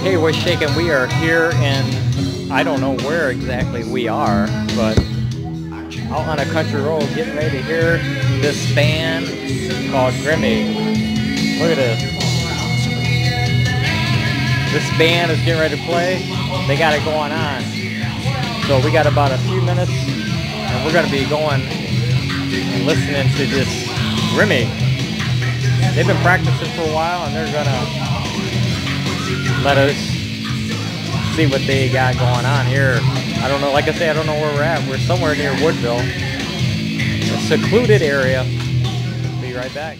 Hey, what's shaking? We are here in, I don't know where exactly we are, but out on a country road getting ready to hear this band called Grimmy. Look at this. This band is getting ready to play. They got it going on. So we got about a few minutes and we're going to be going and listening to this Grimmy. They've been practicing for a while and they're going to let us see what they got going on here. I don't know, like I say, I don't know where we're at. We're somewhere near Woodville, a secluded area. Be right back.